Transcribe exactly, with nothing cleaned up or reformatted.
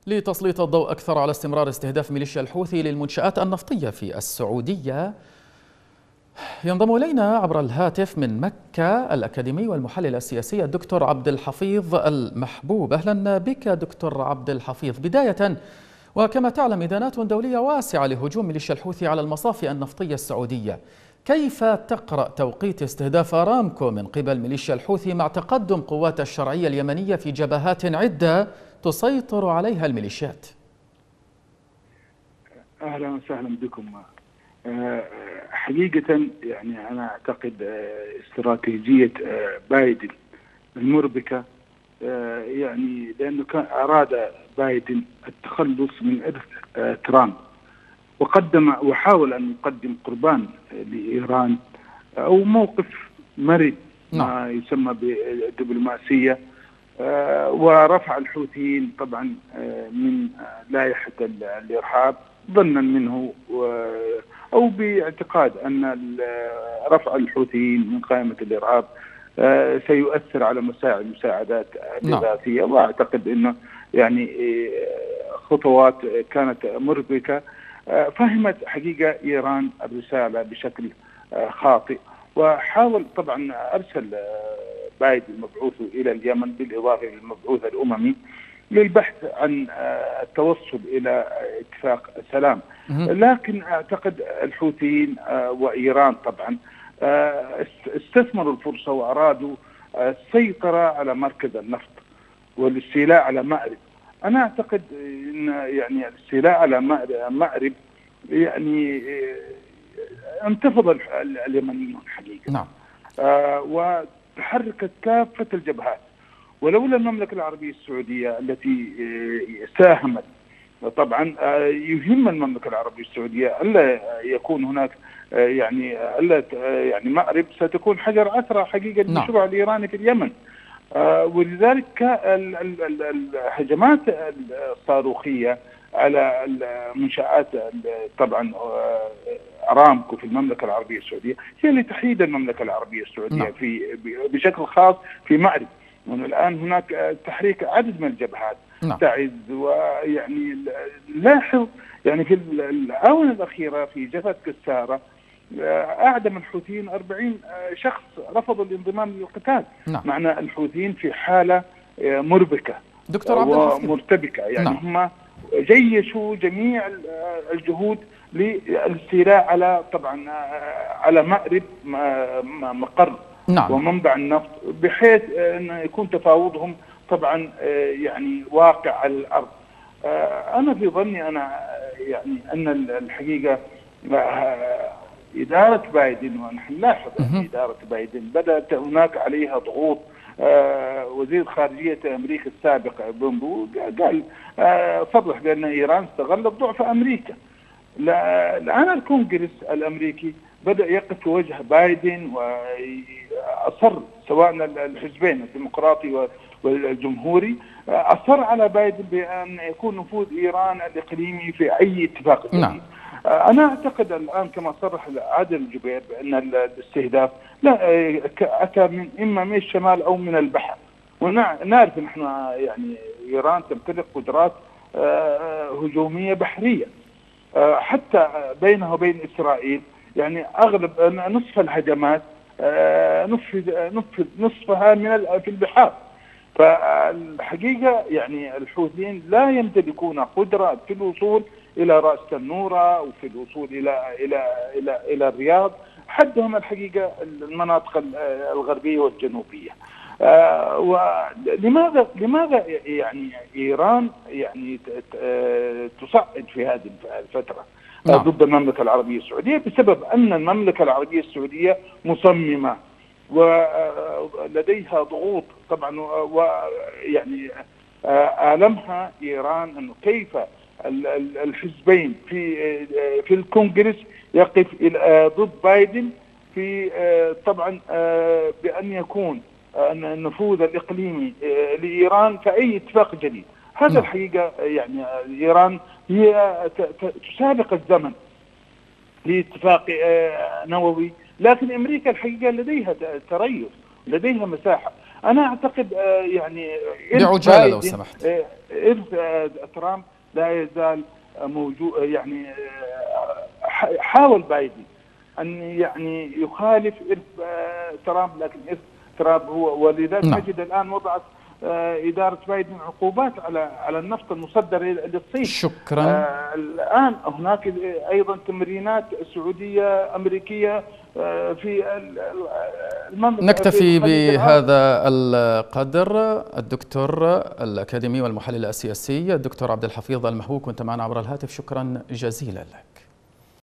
لتسليط الضوء أكثر على استمرار استهداف ميليشيا الحوثي للمنشآت النفطية في السعودية، ينضم إلينا عبر الهاتف من مكة الأكاديمي والمحلل السياسي الدكتور عبد الحفيظ المحبوب. أهلا بك دكتور عبد الحفيظ. بداية، وكما تعلم إدانات دولية واسعة لهجوم ميليشيا الحوثي على المصافي النفطية السعودية، كيف تقرأ توقيت استهداف أرامكو من قبل ميليشيا الحوثي مع تقدم قوات الشرعية اليمنية في جبهات عدة تسيطر عليها الميليشيات؟ أهلا وسهلا بكم. حقيقة يعني أنا أعتقد استراتيجية بايدن المربكة، يعني لأنه كان أراد بايدن التخلص من إرث ترامب، وقدم وحاول أن يقدم قربان لإيران أو موقف مرن ما يسمى بالدبلوماسية، ورفع الحوثيين طبعا من لائحة الإرهاب ظنا منه أو باعتقاد أن رفع الحوثيين من قائمة الإرهاب سيؤثر على مساعي المساعدات الإغاثية. وأعتقد أنه يعني خطوات كانت مربكة، فهمت حقيقة إيران الرسالة بشكل خاطئ، وحاول طبعا أرسل بايدن مبعوثه إلى اليمن بالإضافة للمبعوث الأممي للبحث عن التوصل إلى اتفاق سلام. لكن أعتقد الحوثيين وإيران طبعا استثمروا الفرصة وأرادوا السيطرة على مركز النفط والاستيلاء على مأرب. أنا أعتقد أن يعني الاستيلاء على مأرب يعني انتفض اليمنيون حقيقة. نعم. آه وتحركت كافة الجبهات، ولولا المملكة العربية السعودية التي ساهمت طبعا. يهم المملكة العربية السعودية ألا يكون هناك يعني ألا يعني مأرب ستكون حجر عثرة حقيقة للمشروع الإيراني في اليمن. ولذلك الهجمات الصاروخية على المنشآت طبعا أرامكو في المملكة العربية السعودية هي لتحييد المملكة العربية السعودية نعم. في بشكل خاص في مأرب. والآن هناك تحريك عدد من الجبهات نعم. تعز. ويعني لاحظ يعني في الآونة الأخيرة في جبهة كسارة أعدم الحوثيين أربعين شخص رفضوا الانضمام للقتال. نعم. معنى الحوثيين في حالة مربكة دكتور عبد الحفيظ ومرتبكة، يعني نعم. هم جيشوا جميع الجهود للاستيلاء على طبعا على مأرب مقر نعم. ومنبع النفط، بحيث أن يكون تفاوضهم طبعا يعني واقع على الأرض. أنا في ظني أنا يعني أن الحقيقة إدارة بايدن، ونحن نلاحظ أن إدارة بايدن بدأت هناك عليها ضغوط. وزير خارجية أمريكا السابق بومبو قال صرح بأن إيران استغلت ضعف أمريكا. الآن الكونغرس الأمريكي بدأ يقف في وجه بايدن، وأصر سواء الحزبين الديمقراطي والجمهوري أصر على بايدن بأن يكون نفوذ إيران الإقليمي في أي اتفاق جديد. نعم. أنا أعتقد الآن كما صرح عادل الجبير بأن الاستهداف لا أتى من إما من الشمال أو من البحر، ونعرف نحن يعني إيران تمتلك قدرات هجومية بحرية، حتى بينها وبين إسرائيل يعني أغلب نصف الهجمات نفذ نفذ نصفها من في البحار. فالحقيقة يعني الحوثيين لا يمتلكون قدرة في الوصول إلى رأس تنورة وفي الوصول إلى إلى إلى إلى الرياض، حدهم الحقيقة المناطق الغربية والجنوبية. آه ولماذا لماذا يعني إيران يعني تصعد في هذه الفترة نعم. ضد المملكة العربية السعودية؟ بسبب أن المملكة العربية السعودية مصممة ولديها ضغوط طبعا، ويعني آلمها إيران أنه كيف الحزبين في في الكونغرس يقف ضد بايدن في طبعا بأن يكون النفوذ الإقليمي لإيران في أي اتفاق جديد. هذا الحقيقة يعني إيران هي تسابق الزمن لاتفاق نووي، لكن أمريكا الحقيقة لديها تريث، لديها مساحة. انا اعتقد يعني بعجاله لو سمحت. إرث ترامب لا يزال موجود. يعني حاول بايدن ان يعني يخالف إرث ترامب، لكن إرث ترامب هو، ولذلك نجد الان وضعت إدارة بايدن عقوبات على على النفط المصدر للصين. شكرا. آه الآن هناك أيضا تمرينات سعودية أمريكية آه في المملكة. نكتفي بهذا القدر. الدكتور الأكاديمي والمحلل السياسي الدكتور عبد الحفيظ المهوو كنت معنا عبر الهاتف، شكرا جزيلا لك.